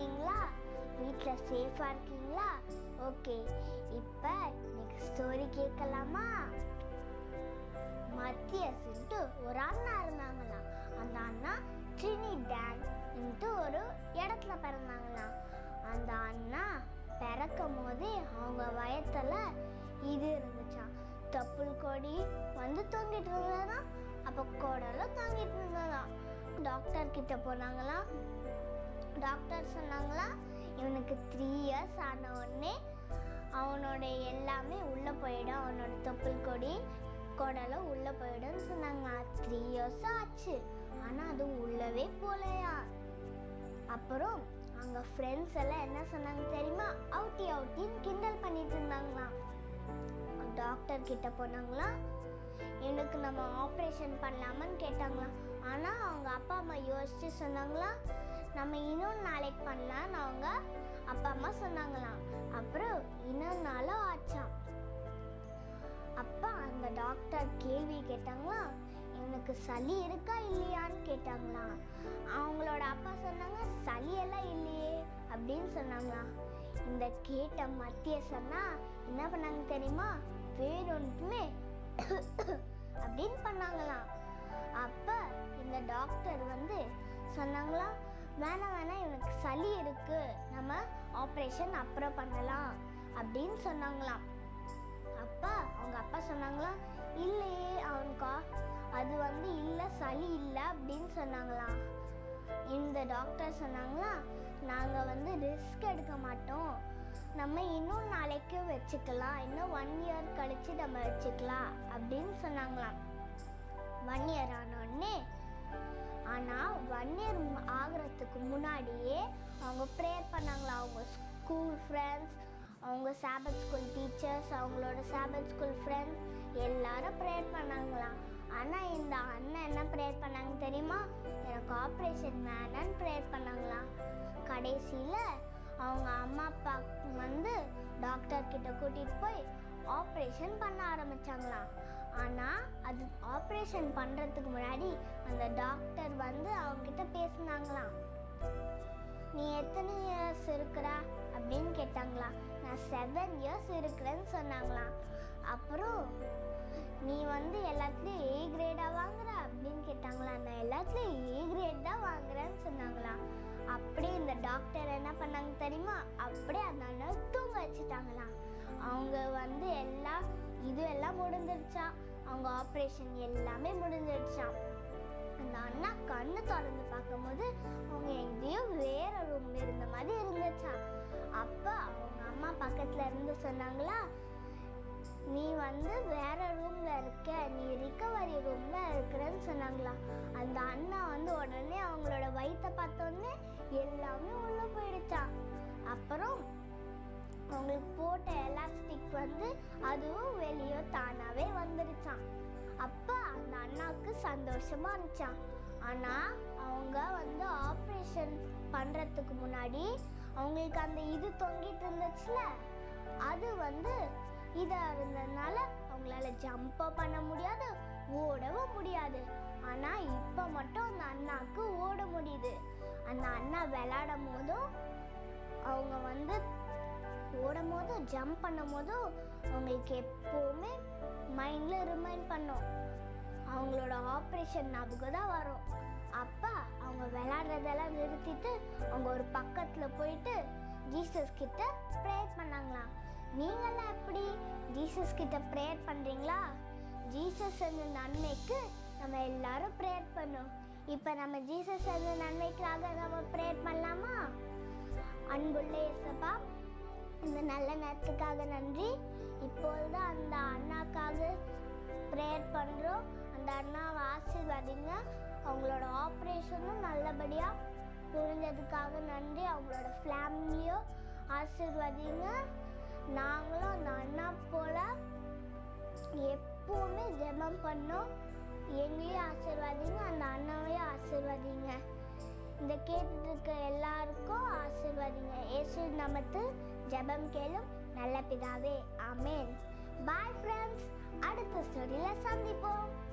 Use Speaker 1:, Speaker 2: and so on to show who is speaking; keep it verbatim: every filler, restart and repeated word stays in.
Speaker 1: இருக்கீங்களா? வீட்டில் சேஃபாக இருக்கீங்களா? ஓகே, இப்போ நெக்ஸ்ட் ஸ்டோரி கேட்கலாமா? மத்தியஸ்ன்ட்டு ஒரு அண்ணா இருந்தாங்களாம். அந்த அண்ணா ட்ரினிடான்ட்டு ஒரு இடத்துல பிறந்தாங்களாம். அந்த அண்ணா பிறக்கும் போதே அவங்க வயத்துல இது இருந்துச்சான், தொப்புள் கொடி வந்து தொங்கிட்டு இருந்ததாம். அப்போ குடலும் தொங்கிட்டு இருந்ததாம். டாக்டர் கிட்ட போனாங்களாம். டாக்டர் சொன்னாங்களாம், இவனுக்கு த்ரீ இயர்ஸ் ஆன உடனே அவனோட எல்லாமே உள்ளே போயிடும், அவனோட தொப்புள் கொடி குடலும் உள்ளே போயிடும்னு சொன்னாங்க. த்ரீ இயர்ஸ் ஆச்சு, ஆனால் அது உள்ளவே போலையா. அப்புறம் அங்கே ஃப்ரெண்ட்ஸ் எல்லாம் என்ன சொன்னாங்க தெரியுமா? அவுட்டி அவுட்டின்னு கிண்டல் பண்ணிட்டு இருந்தாங்களாம். டாக்டர் கிட்ட போனாங்களாம். இவனுக்கு நம்ம ஆப்ரேஷன் பண்ணலாமான்னு கேட்டாங்களாம். ஆனால் அவங்க அப்பா அம்மா யோசிச்சு சொன்னாங்களாம், நம்ம இன்னொன்று நாளைக்கு பண்ணலான்னு அவங்க அப்பா அம்மா சொன்னாங்களாம். அப்புறம் இன்னொரு நாளும் ஆச்சான். அப்பா அந்த டாக்டர் கேள்வி கேட்டாங்களாம், இவனுக்கு சளி இருக்கா இல்லையான்னு கேட்டாங்களாம். அவங்களோட அப்பா சொன்னாங்க, சளியெல்லாம் இல்லையே அப்படின்னு சொன்னாங்களாம். இந்த கேட்ட மத்திய சொன்னா என்ன பண்ணாங்க தெரியுமா? வேறொன்றுமே அப்படின்னு பண்ணாங்களாம். அப்ப இந்த டாக்டர் வந்து சொன்னாங்களாம், வேணாம் வேணாம் இவனுக்கு சளி இருக்கு, நம்ம ஆப்ரேஷன் அப்புறம் பண்ணலாம் அப்படின்னு சொன்னாங்களாம். அப்பா அவங்க அப்பா சொன்னாங்களாம், இல்லையே அவனுக்கா அது வந்து இல்லை, சளி இல்லை அப்படின்னு சொன்னாங்களாம். இந்த டாக்டர் சொன்னாங்களாம், நாங்கள் வந்து ரிஸ்க் எடுக்க மாட்டோம், நம்ம இன்னும் நாளைக்கு வச்சுக்கலாம், இன்னும் ஒன் இயர் கழிச்சு நம்ம வச்சுக்கலாம் அப்படின்னு சொன்னாங்களாம். ஒன் இயர் ஆனோடனே ஆனால் ஒன் இயர் ஆகிறதுக்கு முன்னாடியே அவங்க ப்ரேயர் பண்ணாங்களாம். அவங்க ஸ்கூல் ஃப்ரெண்ட்ஸ், அவங்க சாபத் ஸ்கூல் டீச்சர்ஸ், அவங்களோட சாபத் ஸ்கூல் ஃப்ரெண்ட்ஸ் எல்லாரும் ப்ரேயர் பண்ணாங்களாம். ஆனால் இந்த அண்ணன் என்ன ப்ரேயர் பண்ணாங்க தெரியுமா? எனக்கு ஆப்ரேஷன் வேணான்னு ப்ரேயர் பண்ணாங்களாம். கடைசியில் அவங்க அம்மா அப்பா வந்து டாக்டர் கிட்ட கூட்டிகிட்டு போய் ஆப்ரேஷன் பண்ண ஆரம்பித்தாங்களாம். ஆனால் அது ஆப்ரேஷன் பண்ணுறதுக்கு முன்னாடி அந்த டாக்டர் வந்து அவங்கக்கிட்ட பேசினாங்களாம். நீ எத்தனை இயர்ஸ் இருக்கிற அப்படின்னு கேட்டாங்களாம். நான் செவன் இயர்ஸ் இருக்கிறேன்னு சொன்னாங்களாம். அப்புறம் நீ வந்து எல்லாத்துலேயும் ஏ கிரேடாக வாங்குற அப்படின்னு கேட்டாங்களா. நான் எல்லாத்துலேயும் ஏ கிரேட் தான் வாங்குறேன்னு சொன்னாங்களாம். அப்படியே இந்த டாக்டர் என்ன பண்ணாங்க தெரியுமா? அப்படியே அந்த அண்ணன் தூங்க வச்சுட்டாங்களாம். அவங்க வந்து எல்லாம் இது எல்லாம் முடிஞ்சிருச்சான், அவங்க ஆப்ரேஷன் எல்லாமே முடிஞ்சிருச்சான். அந்த அண்ணா கண்ணு திறந்து பார்க்கும்போது அவங்க எங்கேயோ வேற ரூம்ல இருந்த மாதிரி இருந்துச்சான். அப்போ அவங்க அம்மா பக்கத்துல இருந்து சொன்னாங்களா, நீ வந்து வேற ரூம்ல இருக்க, நீ ரிகவரி ரூம்ல இருக்கிறன்னு சொன்னாங்களா. அந்த அண்ணா வந்து உடனே அவங்களோட வயிற்றை பார்த்தோன்னே எல்லாமே உள்ள போயிடுச்சான். அப்புறம் அவங்களுக்கு போட்ட எலாஸ்டிக் வந்து அதுவும் வெளியே தானாவே வந்துடுச்சான். அப்போ அந்த அண்ணாவுக்கு சந்தோஷமா இருந்துச்சான். ஆனால் அவங்க வந்து ஆப்ரேஷன் பண்ணுறதுக்கு முன்னாடி அவங்களுக்கு அந்த இது தொங்கிட்டு இருந்துச்சுல, அது வந்து இதாக இருந்ததுனால அவங்களால ஜம்போ பண்ண முடியாது, ஓடவும் முடியாது. ஆனால் இப்போ மட்டும் அந்த அண்ணாவுக்கு ஓட முடியுது. அந்த அண்ணா விளையாடும் போதும் அவங்க வந்து ஓடும் போதும் ஜம்ப் பண்ணும் போதும் அவங்களுக்கு எப்போவுமே மைண்டில் ரிமைண்ட் பண்ணும், அவங்களோட ஆப்ரேஷன் ஞாபகம் தான் வரும். அப்போ அவங்க விளையாடுறதெல்லாம் நிறுத்திட்டு அவங்க ஒரு பக்கத்தில் போயிட்டு ஜீசஸ் கிட்ட ப்ரேயர் பண்ணாங்களாம். நீங்களாம் எப்படி ஜீசஸ் கிட்ட ப்ரேயர் பண்ணுறீங்களா? ஜீசஸ் அந்த நன்மைக்கு நம்ம எல்லாரும் ப்ரேயர் பண்ணோம். இப்போ நம்ம ஜீசஸ் அந்த நன்மைக்காக நம்ம ப்ரேயர் பண்ணலாமா? அன்புள்ள இயேசுப்பா, இந்த நல்ல நேரத்துக்காக நன்றி. இப்பொழுது அந்த அண்ணாக்காக ப்ரேயர் பண்ணுறோம். அந்த அண்ணாவை ஆசீர்வதிங்க. அவங்களோட ஆப்ரேஷனும் நல்லபடியாக புரிஞ்சதுக்காக நன்றி. அவங்களோட ஃபேமிலியும் ஆசீர்வதிங்க. நாங்களும் அந்த அண்ணா போல் எப்போவுமே ஜெபம் பண்ணோம். எங்களையும் ஆசீர்வதிங்க, அந்த அண்ணாவையும் ஆசீர்வதிங்க. இந்த கேட்டுருக்க எல்லாருக்கும் ஆசீர்வதிங்க. இயேசு நாமத்தில் ஜெபம் கேளும் நல்ல பிதாவே, ஆமென். பாய் ஃப்ரெண்ட்ஸ், அடுத்த ஸ்டோரியில் சந்திப்போம்.